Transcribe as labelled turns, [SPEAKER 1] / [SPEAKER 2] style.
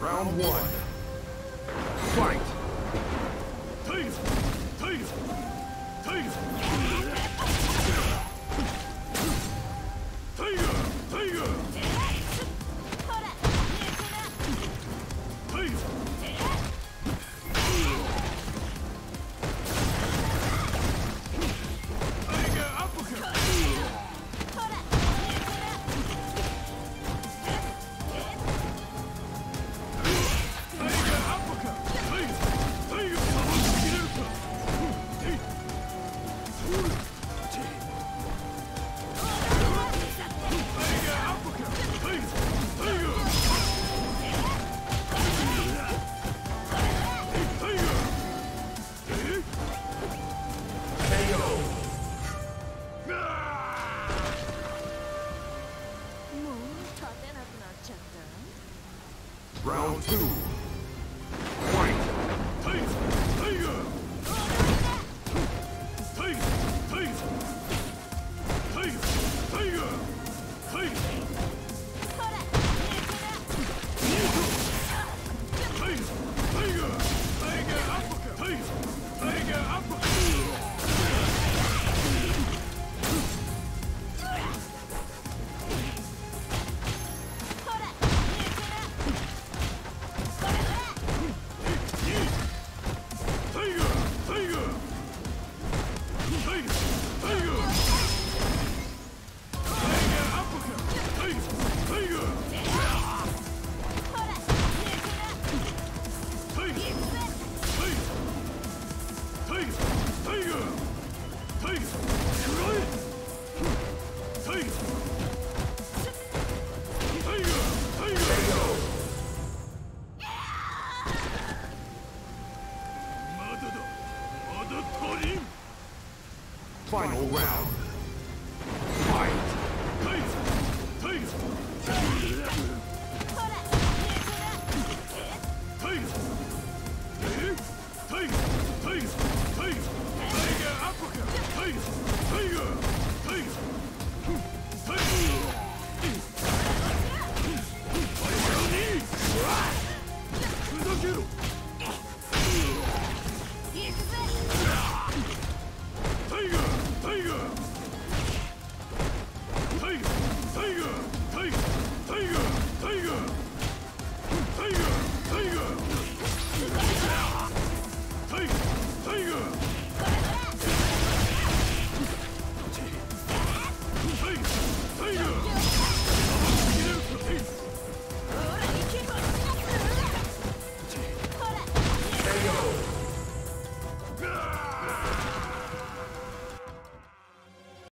[SPEAKER 1] Round one. Fight!
[SPEAKER 2] Tiger! Tiger! Tiger! Tiger! Tiger! Tiger! Tiger uppercut! Tiger uppercut! Tiger! Tiger!
[SPEAKER 1] Round two. Fight!
[SPEAKER 2] Tiger! Tiger! Tiger! Tiger! Tiger! Tiger! Tiger! Tiger! Tiger! Tiger uppercut! Tiger! Tiger uppercut! Tiger! Tiger! Tiger! Tiger! Tiger uppercut! Tiger! Tiger! Tiger! Tiger! Tiger! Tiger! Cry! Tiger! Tiger! Tiger!
[SPEAKER 1] Final round. Fight!
[SPEAKER 2] Tiger! Tiger! Tiger! Tiger! Tiger! Tiger! Tiger uppercut! Tiger! Tiger! Tiger! Tiger! Tiger knee! Fudokeru! Tiger! Tiger! Tiger! Tiger! Tiger! Tiger! Tiger! Tiger! Tiger! Tiger! Tiger! Tiger!
[SPEAKER 1] KO!